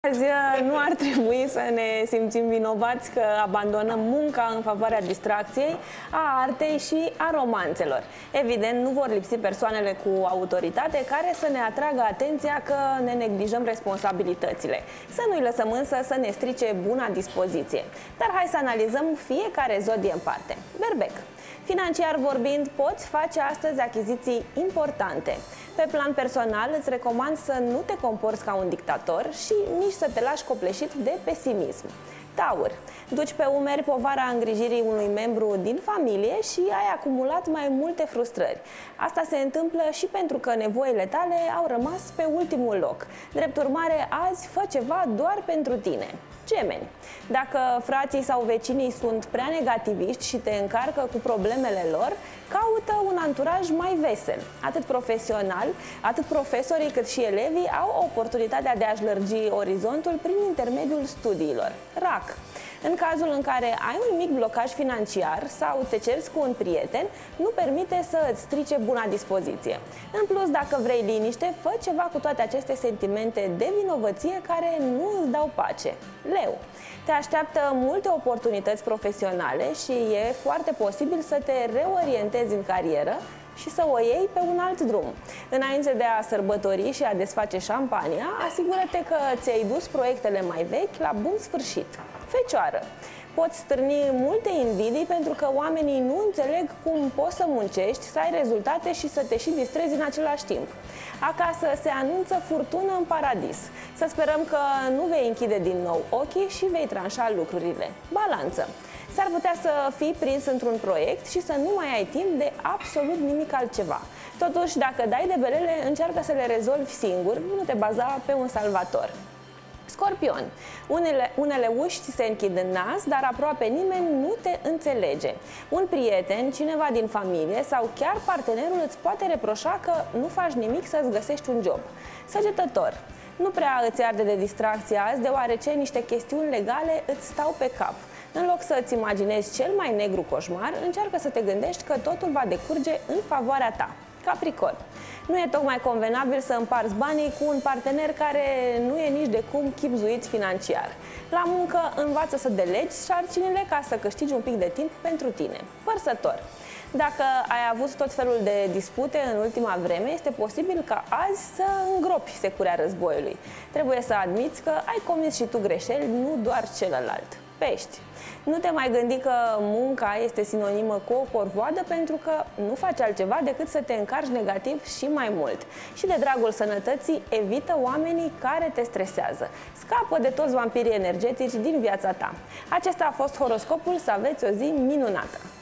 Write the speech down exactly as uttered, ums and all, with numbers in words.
Azi nu ar trebui să ne simțim vinovați că abandonăm munca în favoarea distracției, a artei și a romanțelor. Evident, nu vor lipsi persoanele cu autoritate care să ne atragă atenția că ne neglijăm responsabilitățile. Să nu-i lăsăm însă să ne strice buna dispoziție. Dar hai să analizăm fiecare zodie în parte. Berbec. Financiar vorbind, poți face astăzi achiziții importante. Pe plan personal, îți recomand să nu te comporți ca un dictator și nici să te lași copleșit de pesimism. Taur. Duci pe umeri povara îngrijirii unui membru din familie și ai acumulat mai multe frustrări. Asta se întâmplă și pentru că nevoile tale au rămas pe ultimul loc. Drept urmare, azi fă ceva doar pentru tine. Gemeni. Dacă frații sau vecinii sunt prea negativiști și te încarcă cu problemele lor, caută un anturaj mai vesel. Atât profesional, atât profesorii cât și elevii au oportunitatea de a-și lărgi orizontul prin intermediul studiilor. Rac. În cazul în care ai un mic blocaj financiar sau te cerți cu un prieten, nu permite să îți strice buna dispoziție. În plus, dacă vrei liniște, fă ceva cu toate aceste sentimente de vinovăție care nu îți dau pace. Leu. Te așteaptă multe oportunități profesionale și e foarte posibil să te reorientezi în carieră și să o iei pe un alt drum. Înainte de a sărbători și a desface șampania, asigură-te că ți-ai dus proiectele mai vechi la bun sfârșit. Fecioară. Poți stârni multe invidii pentru că oamenii nu înțeleg cum poți să muncești, să ai rezultate și să te și distrezi în același timp. Acasă se anunță furtună în paradis. Să sperăm că nu vei închide din nou ochii și vei tranșa lucrurile. Balanță. S-ar putea să fii prins într-un proiect și să nu mai ai timp de absolut nimic altceva. Totuși, dacă dai de belele, încearcă să le rezolvi singur, nu te baza pe un salvator. Scorpion. Unele, unele uși ți se închid în nas, dar aproape nimeni nu te înțelege. Un prieten, cineva din familie sau chiar partenerul îți poate reproșa că nu faci nimic să-ți găsești un job. Săgetător. Nu prea îți arde de distracție azi, deoarece niște chestiuni legale îți stau pe cap. În loc să îți imaginezi cel mai negru coșmar, încearcă să te gândești că totul va decurge în favoarea ta. Capricorn. Nu e tocmai convenabil să împarți banii cu un partener care nu e nici de cum chibzuit financiar. La muncă învață să delegi sarcinile ca să câștigi un pic de timp pentru tine. Vărsător. Dacă ai avut tot felul de dispute în ultima vreme, este posibil ca azi să îngropi securea războiului. Trebuie să admiți că ai comis și tu greșeli, nu doar celălalt. Pești. Nu te mai gândi că munca este sinonimă cu o corvoadă, pentru că nu faci altceva decât să te încarci negativ și mai mult. Și de dragul sănătății, evită oamenii care te stresează. Scapă de toți vampirii energetici din viața ta. Acesta a fost horoscopul, să aveți o zi minunată!